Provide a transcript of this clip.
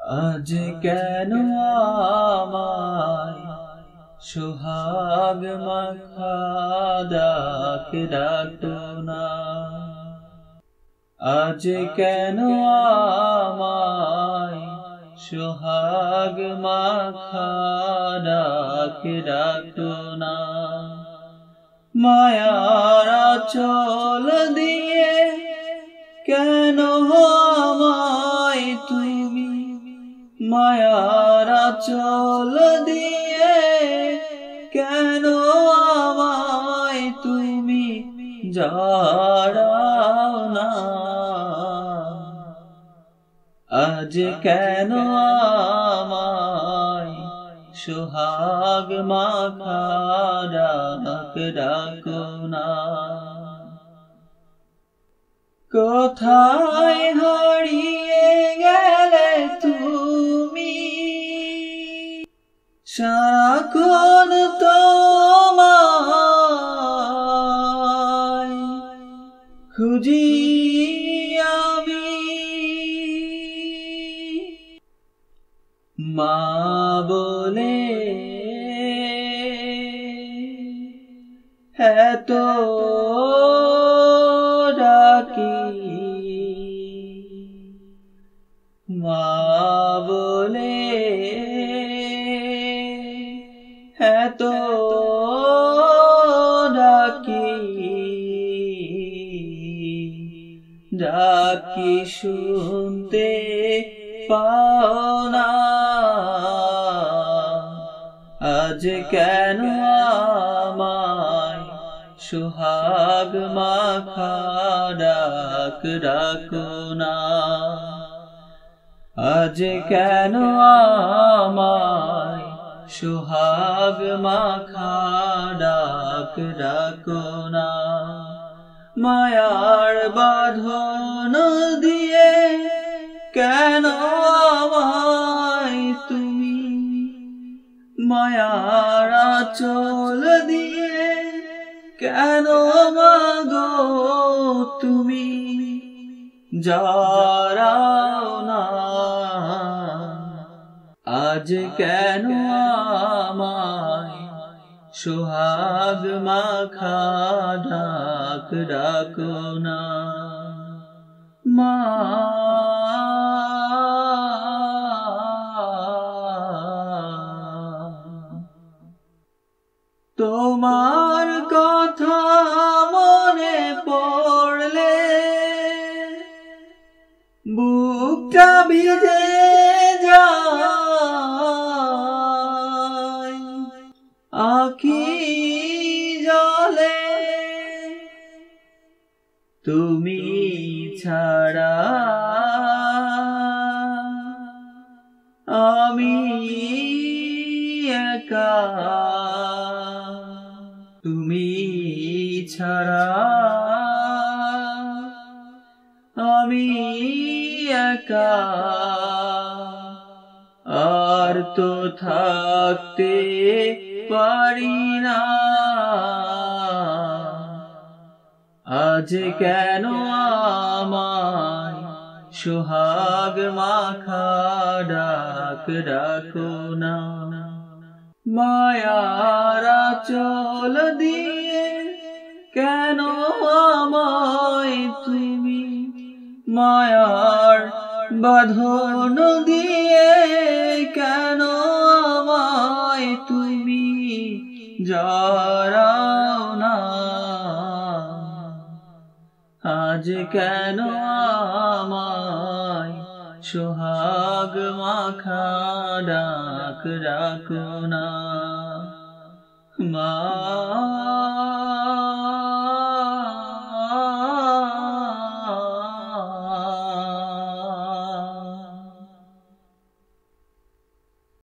আজ কেন আমায় সোহাগ মাখা ডাক ডাকো না। আজ কেন আমায় সোহাগ মাখা ডাক ডাকো না। মায়ার আঁচল দিয়ে কেন আমায় তুমি, মায়ার আঁচল দিয়ে কেন আমায় তুমি জড়াও না। আজ কেন আমায় সোহাগ মাখা ডাক ডাকো না। কোথায় হারিয়ে গেলে তুমি, সারাক্ষণ তোমায় খুঁজি আমি। মা বলে এত ডাকি, মা বলে এত ডাকি, ডাকি শুনতে পাও না। আজ কেন আমায় সোহাগ মাখা ডাক ডাকো না। আজ কেন আমায় সোহাগ মাখা ডাক ডাকো না। মায়ার বাঁধন দিয়ে কেন আমায় তুমি, মায়ার আঁচল দিয়ে কেন মাগো তুমি জড়াও না। আজ কেন আমায় সোহাগ মাখা ডাক ডাকো না। মা তোমার কথা মনে পড়লে বুকটা ভিজে যায়, আঁখি জলে তুমি ছাড়া আমি একা, তুমি ছাড়া আমি একা। আর তো থাকতে পারি না। আজ কেন আমায় সোহাগ মাখা ডাক ডাকো না। মায়ার আঁচল দিয়ে কেন আমায় তুমি, মায়ার বাঁধন দিয়ে কেন আমায় তুমি জড়াও না। আজ কেন আমায় সোহাগ মাখা ডাক ডাকো না। মা